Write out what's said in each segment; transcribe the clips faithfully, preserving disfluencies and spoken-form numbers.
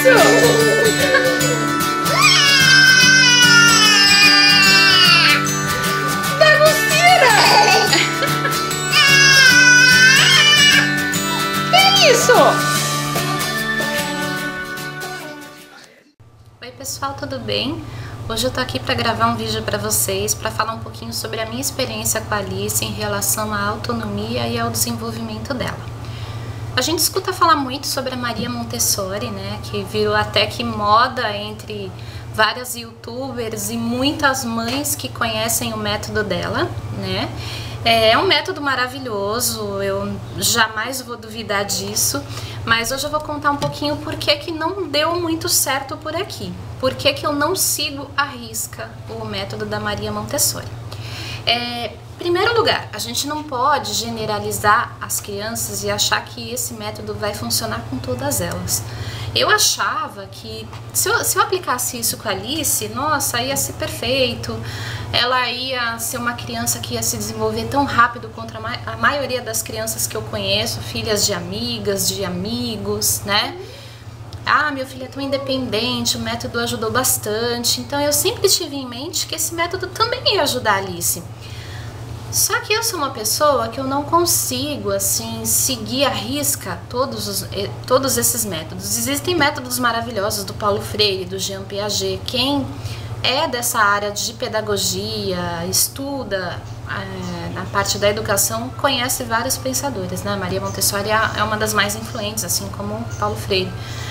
Bagunceira! Que isso? Oi pessoal, tudo bem? Hoje eu tô aqui para gravar um vídeo para vocês, para falar um pouquinho sobre a minha experiência com a Alice em relação à autonomia e ao desenvolvimento dela. A gente escuta falar muito sobre a Maria Montessori, né, que virou até que moda entre várias youtubers e muitas mães que conhecem o método dela, né? É um método maravilhoso, eu jamais vou duvidar disso, mas hoje eu vou contar um pouquinho por que que não deu muito certo por aqui. Por que que eu não sigo à risca o método da Maria Montessori. É, em primeiro lugar, a gente não pode generalizar as crianças e achar que esse método vai funcionar com todas elas. Eu achava que se eu, se eu aplicasse isso com a Alice, nossa, ia ser perfeito. Ela ia ser uma criança que ia se desenvolver tão rápido quanto a, ma a maioria das crianças que eu conheço, filhas de amigas, de amigos, né? Ah, meu filho é tão independente, o método ajudou bastante. Então eu sempre tive em mente que esse método também ia ajudar a Alice. Só que eu sou uma pessoa que eu não consigo, assim, seguir à risca todos, os, todos esses métodos. Existem métodos maravilhosos do Paulo Freire, do Jean Piaget. Quem é dessa área de pedagogia, estuda é, na parte da educação, conhece vários pensadores, né? Maria Montessori é uma das mais influentes, assim como Paulo Freire.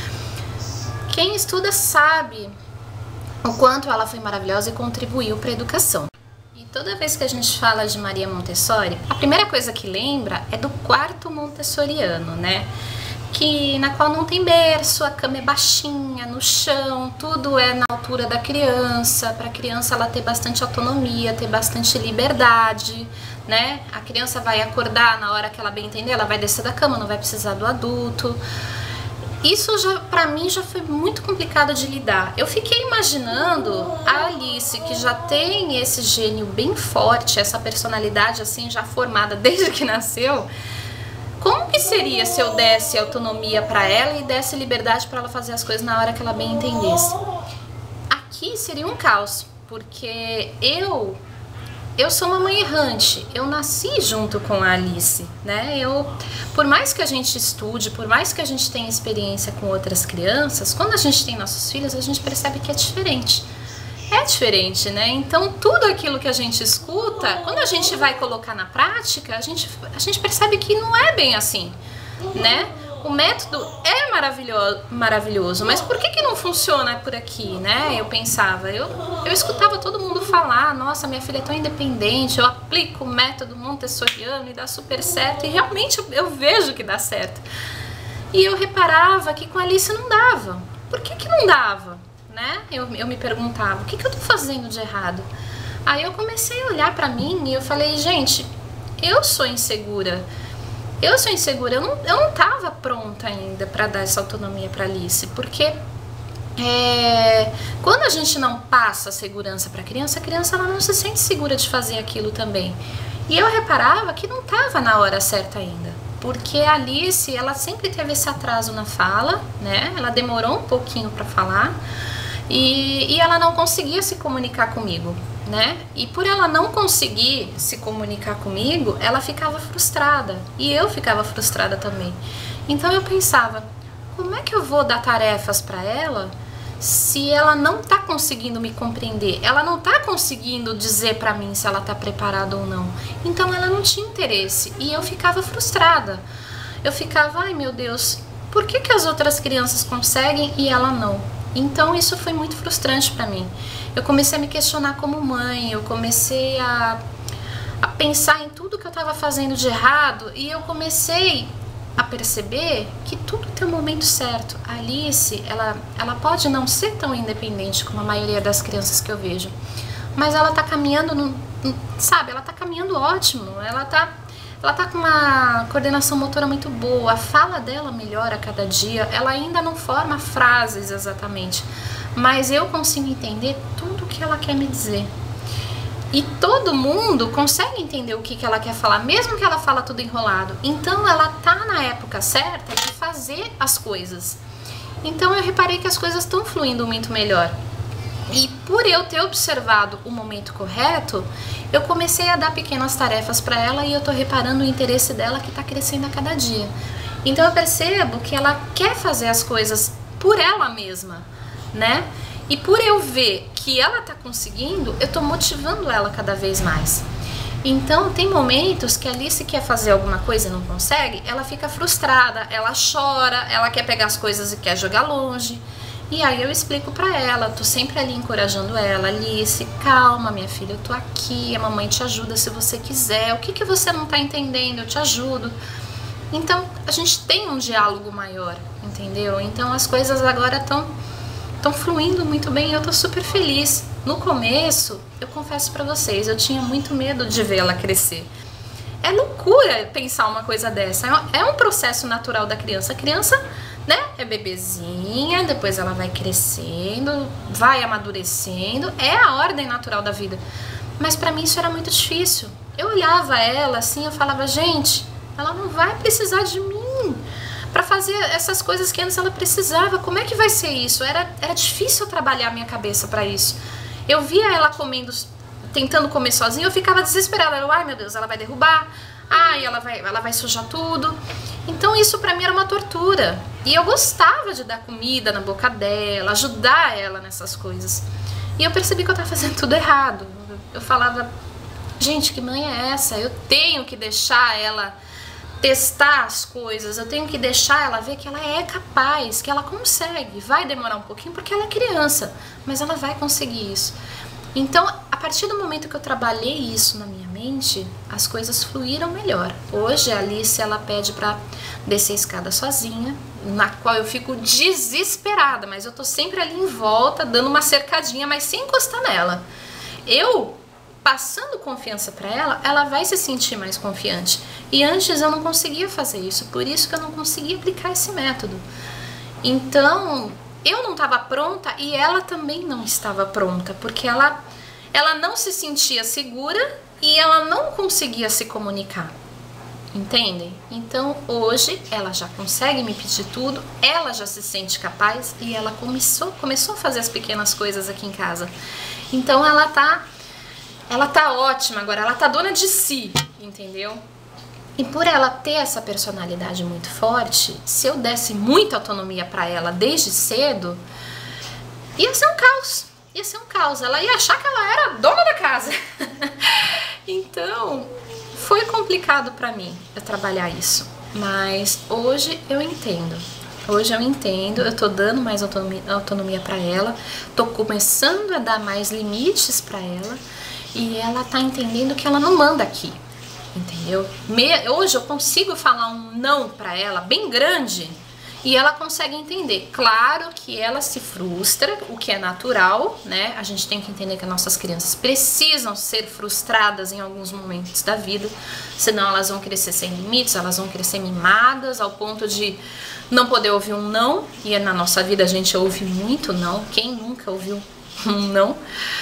Quem estuda sabe o quanto ela foi maravilhosa e contribuiu para a educação. Toda vez que a gente fala de Maria Montessori, a primeira coisa que lembra é do quarto montessoriano, né? Que, na qual não tem berço, a cama é baixinha, no chão, tudo é na altura da criança, para a criança ela ter bastante autonomia, ter bastante liberdade, né? A criança vai acordar na hora que ela bem entender, ela vai descer da cama, não vai precisar do adulto. Isso já, pra mim, já foi muito complicado de lidar. Eu fiquei imaginando a Alice, que já tem esse gênio bem forte, essa personalidade assim já formada desde que nasceu. Como que seria se eu desse autonomia pra ela e desse liberdade pra ela fazer as coisas na hora que ela bem entendesse? Aqui seria um caos, porque eu... Eu sou uma mãe errante, eu nasci junto com a Alice, né? Eu, por mais que a gente estude, por mais que a gente tenha experiência com outras crianças, quando a gente tem nossos filhos, a gente percebe que é diferente. É diferente, né? Então, tudo aquilo que a gente escuta, quando a gente vai colocar na prática, a gente, a gente percebe que não é bem assim, né? O método é maravilhoso, maravilhoso, mas por que que não funciona por aqui, né? Eu pensava, eu, eu escutava todo mundo falar, nossa, minha filha é tão independente, eu aplico o método montessoriano e dá super certo, e realmente eu, eu vejo que dá certo. E eu reparava que com a Alice não dava. Por que que não dava, né? Eu, eu me perguntava, o que que eu tô fazendo de errado? Aí eu comecei a olhar pra mim e eu falei, gente, eu sou insegura. Eu sou insegura, eu não, eu não tava pronta ainda para dar essa autonomia para Alice, porque é, quando a gente não passa segurança para a criança, a criança ela não se sente segura de fazer aquilo também. E eu reparava que não tava na hora certa ainda, porque a Alice, ela sempre teve esse atraso na fala, né? Ela demorou um pouquinho para falar e, e ela não conseguia se comunicar comigo, né? E por ela não conseguir se comunicar comigo, ela ficava frustrada e eu ficava frustrada também. Então eu pensava, como é que eu vou dar tarefas para ela se ela não tá conseguindo me compreender? Ela não tá conseguindo dizer para mim se ela tá preparada ou não. Então ela não tinha interesse e eu ficava frustrada. Eu ficava, ai meu Deus, por que que as outras crianças conseguem e ela não? Então isso foi muito frustrante para mim. Eu comecei a me questionar como mãe, eu comecei a, a pensar em tudo que eu estava fazendo de errado e eu comecei a perceber que tudo tem um momento certo. A Alice, ela, ela pode não ser tão independente como a maioria das crianças que eu vejo, mas ela tá caminhando, no, no, sabe, ela tá caminhando ótimo, ela tá... Ela tá com uma coordenação motora muito boa, a fala dela melhora a cada dia, ela ainda não forma frases exatamente, mas eu consigo entender tudo o que ela quer me dizer. E todo mundo consegue entender o que, que ela quer falar, mesmo que ela fala tudo enrolado. Então ela tá na época certa de fazer as coisas. Então eu reparei que as coisas estão fluindo muito melhor. E por eu ter observado o momento correto, eu comecei a dar pequenas tarefas para ela e eu tô reparando o interesse dela que tá crescendo a cada dia. Então eu percebo que ela quer fazer as coisas por ela mesma, né? E por eu ver que ela tá conseguindo, eu tô motivando ela cada vez mais. Então tem momentos que a Alice quer fazer alguma coisa e não consegue, ela fica frustrada, ela chora, ela quer pegar as coisas e quer jogar longe. E aí eu explico pra ela, tô sempre ali encorajando ela, Alice, calma minha filha, eu tô aqui, a mamãe te ajuda se você quiser, o que que você não tá entendendo, eu te ajudo. Então a gente tem um diálogo maior, entendeu? Então as coisas agora estão estão fluindo muito bem e eu tô super feliz. No começo, eu confesso pra vocês, eu tinha muito medo de vê-la crescer. É loucura pensar uma coisa dessa, é um processo natural da criança. A criança, né, é bebezinha, depois ela vai crescendo, vai amadurecendo, é a ordem natural da vida. Mas pra mim isso era muito difícil. Eu olhava ela assim, eu falava, gente, ela não vai precisar de mim pra fazer essas coisas que antes ela precisava. Como é que vai ser isso? Era, era difícil trabalhar a minha cabeça pra isso. Eu via ela comendo, tentando comer sozinha, eu ficava desesperada. Eu, ai meu Deus, ela vai derrubar, ai, ela vai, ela vai sujar tudo. Então isso pra mim era uma tortura. E eu gostava de dar comida na boca dela, ajudar ela nessas coisas. E eu percebi que eu tava fazendo tudo errado. Eu falava, gente, que mãe é essa? Eu tenho que deixar ela testar as coisas, eu tenho que deixar ela ver que ela é capaz, que ela consegue. Vai demorar um pouquinho porque ela é criança, mas ela vai conseguir isso. Então, a partir do momento que eu trabalhei isso na minha mente, as coisas fluíram melhor. Hoje a Alice, ela pede pra descer a escada sozinha, na qual eu fico desesperada, mas eu tô sempre ali em volta, dando uma cercadinha, mas sem encostar nela. Eu passando confiança para ela, ela vai se sentir mais confiante. E antes eu não conseguia fazer isso, por isso que eu não conseguia aplicar esse método. Então, eu não estava pronta e ela também não estava pronta, porque ela, ela não se sentia segura e ela não conseguia se comunicar. Entendem? Então, hoje ela já consegue me pedir tudo, ela já se sente capaz e ela começou, começou a fazer as pequenas coisas aqui em casa. Então, ela tá Ela tá ótima agora, ela tá dona de si, entendeu? E por ela ter essa personalidade muito forte, se eu desse muita autonomia pra ela desde cedo, ia ser um caos, ia ser um caos. Ela ia achar que ela era dona da casa. Então, foi complicado pra mim eu trabalhar isso. Mas hoje eu entendo. Hoje eu entendo, eu tô dando mais autonomia, autonomia pra ela, tô começando a dar mais limites pra ela. E ela tá entendendo que ela não manda aqui, entendeu? Me, hoje eu consigo falar um não pra ela bem grande e ela consegue entender. Claro que ela se frustra, o que é natural, né? A gente tem que entender que as nossas crianças precisam ser frustradas em alguns momentos da vida, senão elas vão crescer sem limites, elas vão crescer mimadas ao ponto de não poder ouvir um não. E na nossa vida a gente ouve muito não. Quem nunca ouviu um não?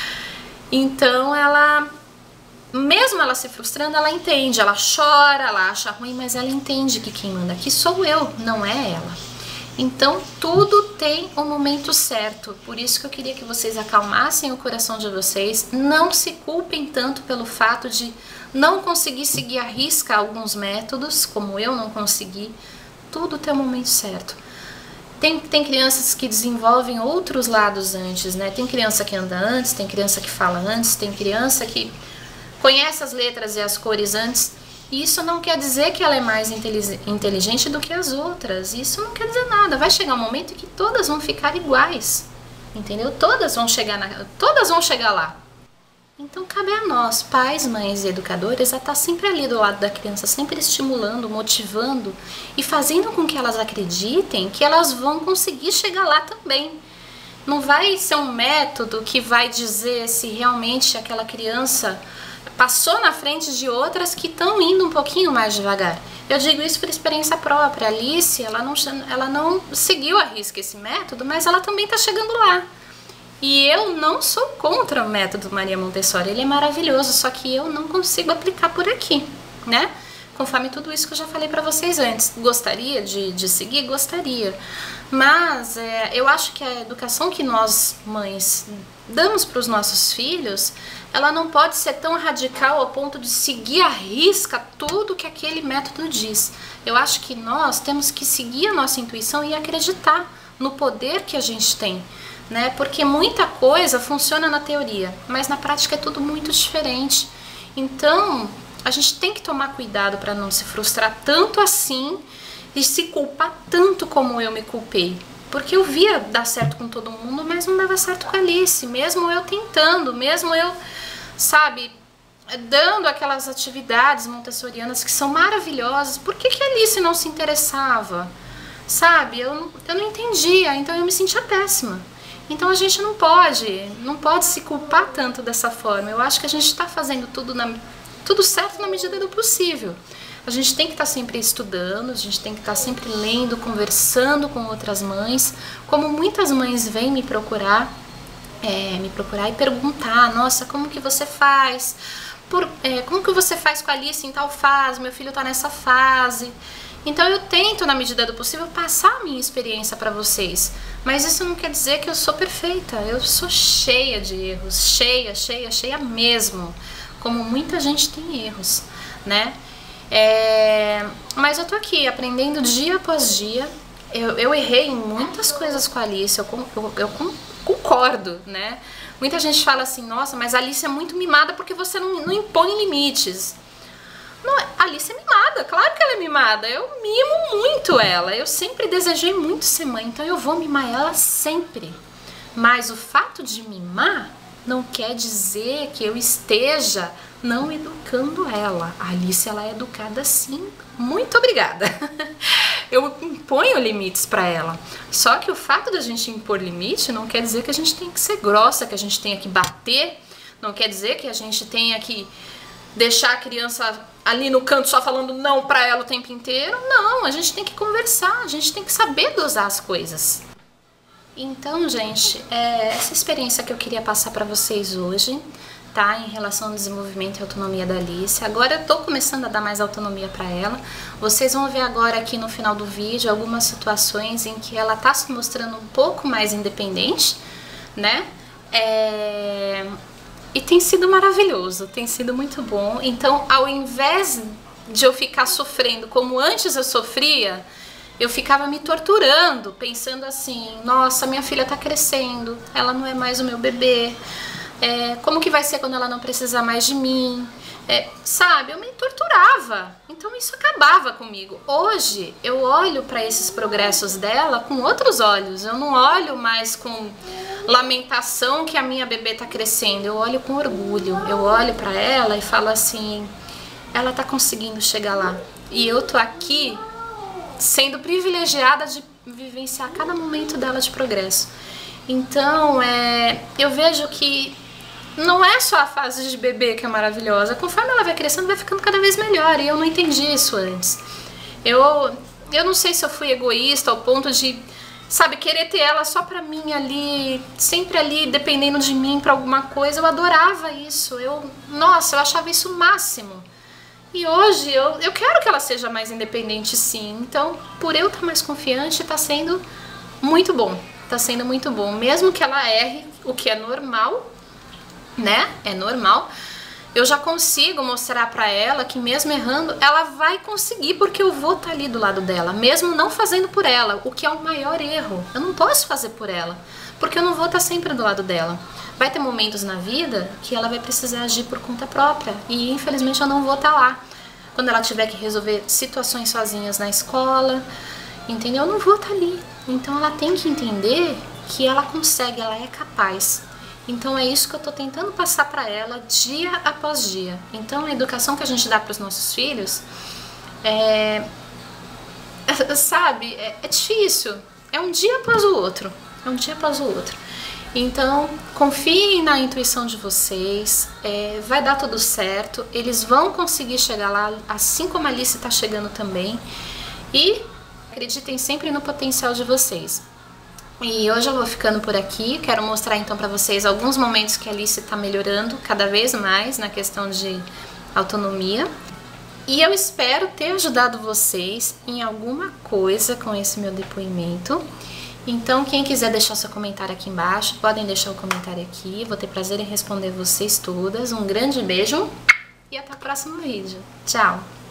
Então ela, mesmo ela se frustrando, ela entende, ela chora, ela acha ruim, mas ela entende que quem manda aqui sou eu, não é ela. Então tudo tem o momento certo, por isso que eu queria que vocês acalmassem o coração de vocês, não se culpem tanto pelo fato de não conseguir seguir à risca alguns métodos, como eu não consegui, tudo tem o momento certo. Tem, tem crianças que desenvolvem outros lados antes, né? Tem criança que anda antes, tem criança que fala antes, tem criança que conhece as letras e as cores antes. E isso não quer dizer que ela é mais inteligente do que as outras. Isso não quer dizer nada. Vai chegar um momento em que todas vão ficar iguais, entendeu? Todas vão chegar, na, todas vão chegar lá. Então cabe a nós, pais, mães e educadores, a estar sempre ali do lado da criança, sempre estimulando, motivando e fazendo com que elas acreditem que elas vão conseguir chegar lá também. Não vai ser um método que vai dizer se realmente aquela criança passou na frente de outras que estão indo um pouquinho mais devagar. Eu digo isso por experiência própria. A Alice, ela não, ela não seguiu à risca esse método, mas ela também está chegando lá. E eu não sou contra o método Maria Montessori, ele é maravilhoso, só que eu não consigo aplicar por aqui, né? conforme tudo isso que eu já falei para vocês antes. Gostaria de, de seguir? Gostaria. Mas é, eu acho que a educação que nós, mães, damos para os nossos filhos, ela não pode ser tão radical ao ponto de seguir à risca tudo que aquele método diz. Eu acho que nós temos que seguir a nossa intuição e acreditar no poder que a gente tem, né? Porque muita coisa funciona na teoria, mas na prática é tudo muito diferente. Então, a gente tem que tomar cuidado para não se frustrar tanto assim e se culpar tanto como eu me culpei. Porque eu via dar certo com todo mundo, mas não dava certo com a Alice, mesmo eu tentando, mesmo eu, sabe, dando aquelas atividades montessorianas que são maravilhosas. Por que que a Alice não se interessava? Sabe, eu, eu não entendia, então eu me sentia péssima. Então a gente não pode, não pode se culpar tanto dessa forma. Eu acho que a gente está fazendo tudo, na, tudo certo na medida do possível. A gente tem que estar sempre estudando, a gente tem que estar sempre lendo, conversando com outras mães. Como muitas mães vêm me procurar, é, me procurar e perguntar, nossa, como que você faz? Por, é, como que você faz com a Alice em tal fase? Meu filho está nessa fase. Então eu tento, na medida do possível, passar a minha experiência para vocês. Mas isso não quer dizer que eu sou perfeita. Eu sou cheia de erros, cheia, cheia, cheia mesmo. Como muita gente tem erros, né? É... Mas eu tô aqui aprendendo dia após dia. Eu, eu errei em muitas coisas com a Alice, eu, eu, eu concordo, né? Muita gente fala assim, nossa, mas a Alice é muito mimada porque você não, não impõe limites. Não, a Alice é mimada, claro que ela é mimada, eu mimo muito ela, eu sempre desejei muito ser mãe, então eu vou mimar ela sempre. Mas o fato de mimar não quer dizer que eu esteja não educando ela. A Alice, ela é educada sim, muito obrigada. Eu imponho limites para ela. Só que o fato da gente impor limite não quer dizer que a gente tem que ser grossa, que a gente tenha que bater, não quer dizer que a gente tenha que deixar a criança ali no canto só falando não pra ela o tempo inteiro. Não, a gente tem que conversar, a gente tem que saber dosar as coisas. Então, gente, é essa experiência que eu queria passar pra vocês hoje, tá? Em relação ao desenvolvimento e autonomia da Alice. Agora eu tô começando a dar mais autonomia pra ela. Vocês vão ver agora aqui no final do vídeo algumas situações em que ela tá se mostrando um pouco mais independente, né? É... E tem sido maravilhoso, tem sido muito bom. Então, ao invés de eu ficar sofrendo como antes eu sofria, eu ficava me torturando, pensando assim, nossa, minha filha tá crescendo, ela não é mais o meu bebê, é, como que vai ser quando ela não precisar mais de mim? É, sabe, eu me torturava, então isso acabava comigo. Hoje eu olho para esses progressos dela com outros olhos, eu não olho mais com lamentação que a minha bebê tá crescendo, eu olho com orgulho, eu olho para ela e falo assim, ela tá conseguindo chegar lá, e eu tô aqui sendo privilegiada de vivenciar cada momento dela de progresso. Então, é, eu vejo que não é só a fase de bebê que é maravilhosa. Conforme ela vai crescendo, vai ficando cada vez melhor. E eu não entendi isso antes. Eu, eu não sei se eu fui egoísta ao ponto de, sabe, querer ter ela só pra mim ali, sempre ali, dependendo de mim pra alguma coisa. Eu adorava isso. Eu, nossa, eu achava isso o máximo. E hoje eu, eu quero que ela seja mais independente, sim. Então, por eu estar mais confiante, tá sendo muito bom. Tá sendo muito bom. Mesmo que ela erre, o que é normal, né? É normal. Eu já consigo mostrar pra ela que mesmo errando, ela vai conseguir, porque eu vou estar ali do lado dela, mesmo não fazendo por ela, o que é o maior erro. Eu não posso fazer por ela, porque eu não vou estar sempre do lado dela. Vai ter momentos na vida que ela vai precisar agir por conta própria, e infelizmente eu não vou estar lá. Quando ela tiver que resolver situações sozinhas na escola, entendeu? Eu não vou estar ali. Então ela tem que entender que ela consegue, ela é capaz. Então é isso que eu tô tentando passar para ela dia após dia. Então a educação que a gente dá para os nossos filhos é, sabe, é, é difícil. É um dia após o outro. É um dia após o outro. Então confiem na intuição de vocês. É, vai dar tudo certo. Eles vão conseguir chegar lá, assim como a Alice tá chegando também. E acreditem sempre no potencial de vocês. E hoje eu vou ficando por aqui, quero mostrar então para vocês alguns momentos que a Alice está melhorando cada vez mais na questão de autonomia. E eu espero ter ajudado vocês em alguma coisa com esse meu depoimento. Então, quem quiser deixar seu comentário aqui embaixo, podem deixar o comentário aqui. Vou ter prazer em responder vocês todas. Um grande beijo e até o próximo vídeo. Tchau!